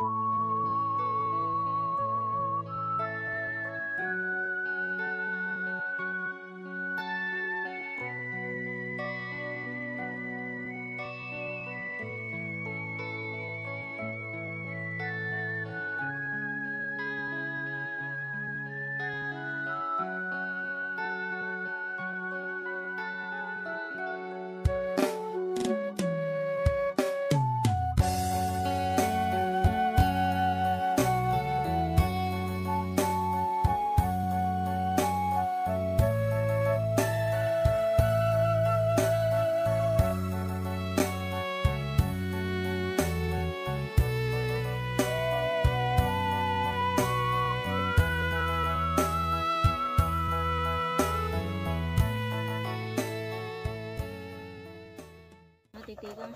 tí con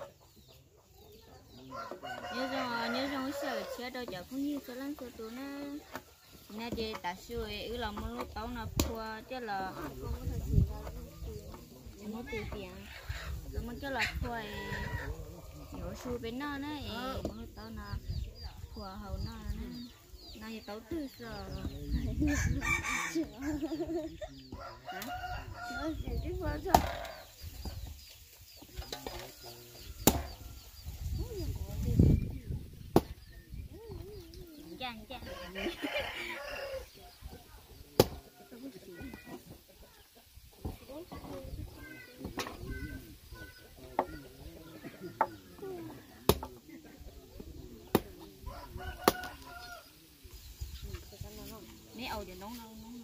nhớ rằng sợ chết đâu giờ không như cho lắm cho tụi nó nè chị ta xuôi ứ lòng một lúc tao nó qua chứ là nó tiền tiền rồi mình cho là qua nhổ xuôi bên nó nè một lúc tao nó qua hậu nó nó thì tao tư sợ hả nó chỉ cái qua thôi chàng chàng mấy ầu giờ nóng nóng nóng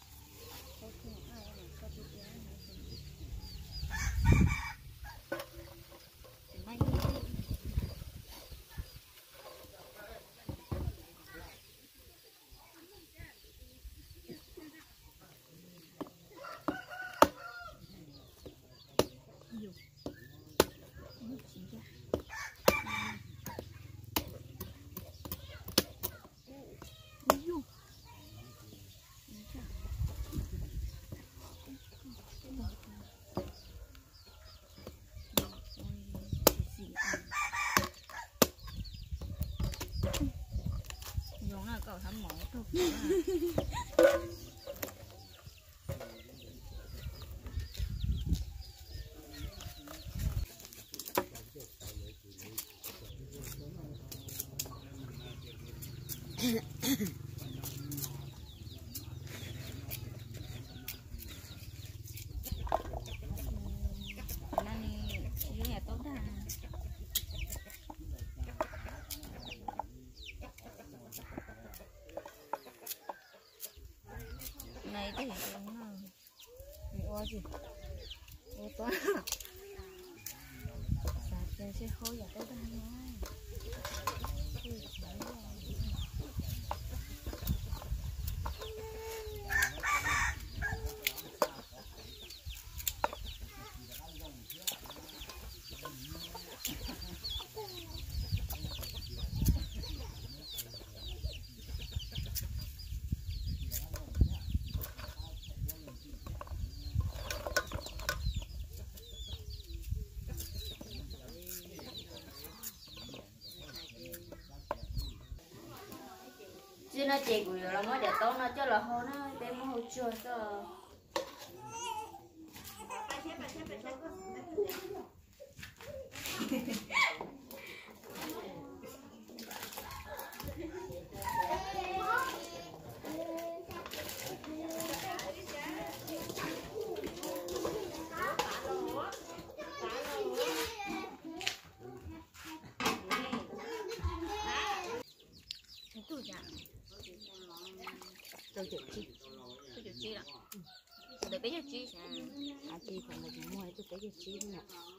giống là cậu thắm mỏ thôi này thì nó gì ô toán sạch trên xe khối giờ tới đây chứ nó chè của nó mới để tao nó cho là hồ nó đem hồ chua sao tôi chịu chi ạ để bé chi chi còn một mua tôi bé chi nè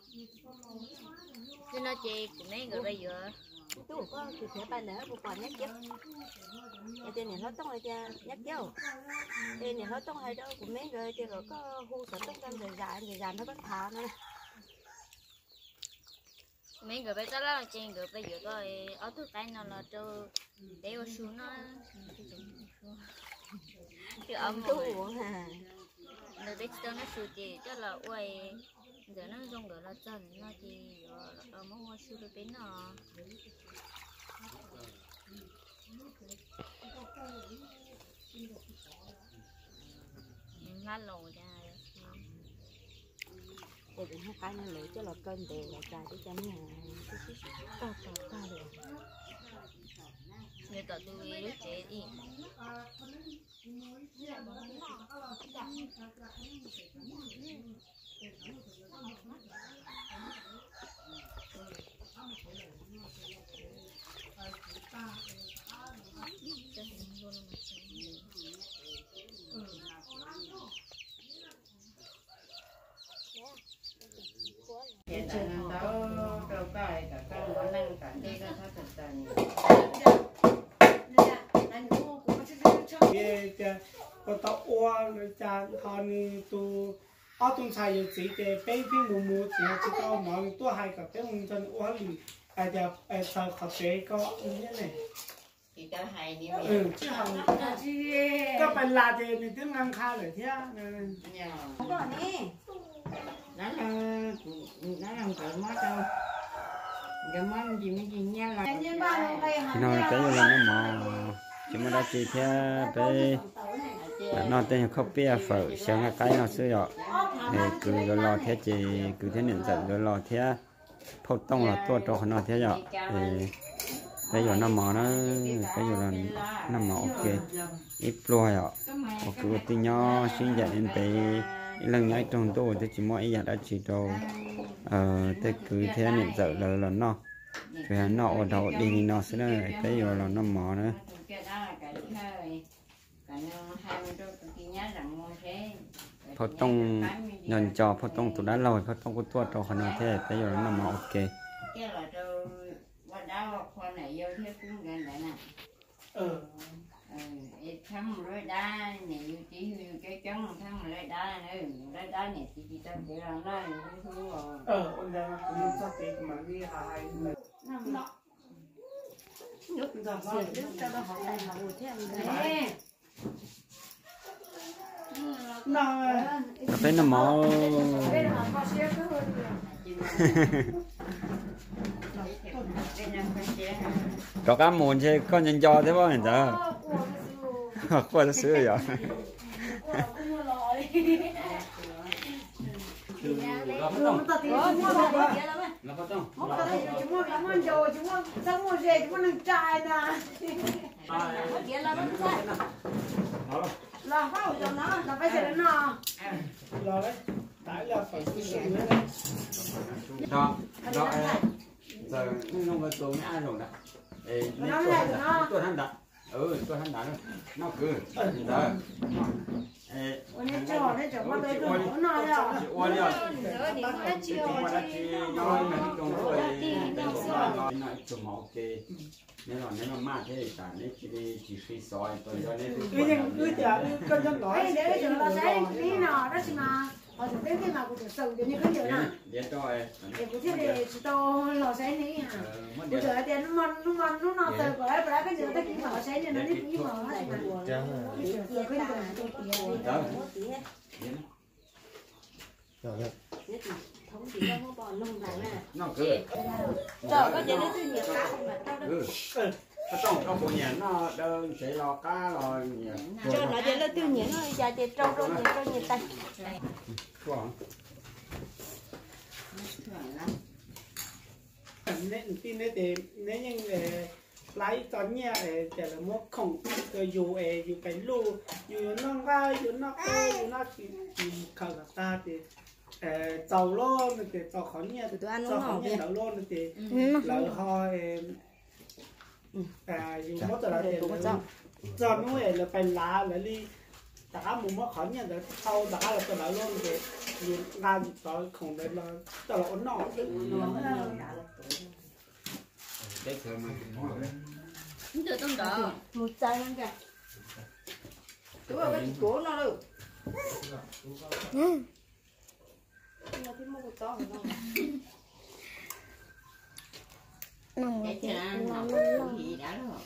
cho nó chi của mấy người bây giờ tôi có thì phải bài nữa một quả nhắc chứ tên này nó tông hay cha nhắc chứ tên này nó tông hay đâu của mấy người thì rồi có hu sợ tông trong thời gian nó bắt thả nữa mấy người bây giờ là trên người bây giờ coi ở thứ tay nào là cho đeo xuống nó chứ ấm tu hả người bây giờ nó sụt gì cho là uầy giờ nó dùng người là chân nó thì ở mỗi mua sụt bên nó lá lồ ra để đừng hai cái nó lấy cho là cân để là trà cho chấm nhà to được người ta tôi lúc trẻ đi hiện tại nó đâu có cả con nó năng cả đây nó thật tình có tao uống cha honey tu ở trong xài nhiều gì thì bên phía mù mù thì chỉ có nói tôi hay cả cái ông chân uống lì ai giờ ai sao có thể có như này thì tao hay đi chứ không các bạn là thì mình tiếng ngang khá rồi thế không có nè nó làm cỡ mất đâu cái món gì mấy gì nha là nó cái là nó mò chúng ta đã chỉ theo bé nó tên không biết phở sáng cái nó sửa rồi cứ rồi lo thế chỉ cứ thế nhận dẫn rồi lo thế phô tông là tua cho nó thế rồi bây giờ nó mò nó bây giờ là nó mò ok ít rồi ạ cứ tin nhau sinh ra đến đây lần nhảy trong tôi thì chỉ mỗi giờ đã chỉ đồ thế cứ thế nhận dẫn là nó rồi nó ở đầu đi nó sẽ là cái giờ là nó mò nữa phổ tông nhận cho phổ tông tụi đã lòi phổ tông của tôi cho họ nói thế bây giờ nó mò ok cái là tôi bắt đầu con này vô thế cũng gần đấy nè thăm rồi đá này chỉ cái trống thăm rồi đá nữa đá này chỉ ta để làm nó cũng thú rồi ông đây cũng sắp tới mà đi hai nước cho nó họ lại họ thế cà phê nó mò có cá mồn chứ con nhân cho thế bao nhiêu giờ qua nó sửa rồi nó có trong là phao cho nó là phải để nó rồi đấy tại là phải đó đó giờ nó có tôi ai rồi đó tôi hắn đã tôi hắn đã nó cứ giờ oනේ cho mà đây rồi nó là qua đi qua đó thì nói mình trong rồi nói chung ok nếu mà mát thế cả nên chỉ phi soi tôi cho nên cứ giờ con dân nói để cho nó sẽ đi nào đó mà họ sẽ đến cái nào cũng sự như cái gì nè để rồi để có thể để chỉ to lò sẽ ní hả bây giờ thì nó từ cái cái gì nó cái lò sẽ nên nó đi cái lò hết mà giờ cái không chỉ có bò lông này nè nó cứ trời có chuyện nó cứ nhiều cá không mà tao đâu trong bộ nhà nó đơn sẽ lo cá lo nhiều cho nó để nó tiêu nhuyễn nó giờ thì trâu nhiều tay nên tin đấy thì nếu như lái tón nhà để là mua khổng rồi dù phải lu dù nó ra dù nó chỉ khởi ta thì tàu luôn thì tàu khó nhà thì tàu khó nhà đậu luôn thì lỡ ho dù mất rồi thì cho nó là phải lá là đi đã muốn mất khó nhà rồi sau đã là tàu luôn thì dù ngang tàu khổng đấy là tàu ổn nọ cái thời mà không được tông đỏ một chai lắm kìa đúng rồi cái cổ nó đâu nó thì mua to hơn cái chả nó gì đã rồi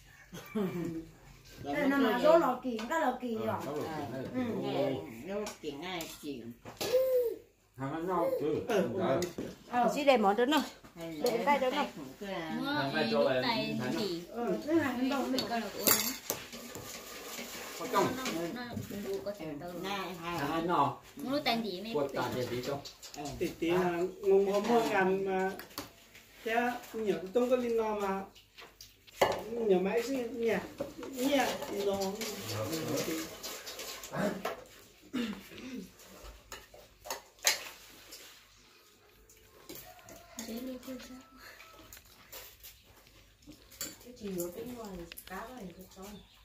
đây là mà số lò kỳ cái lò kỳ rồi đâu kiện ai kiện hàng nó cứ chỉ để món đó nữa Để tay đâu nào. Mua cái lúc này gì Thế là cái đầu mình coi là của có trong nó đủ có thể từ à nọ mua tên gì mấy quật tàn gì trong tí là ngông mua ngàn mà thế nhiều tung có linh no mà nhiều máy gì nhẹ nhẹ nó chỉ có cái ngoài cá này thôi.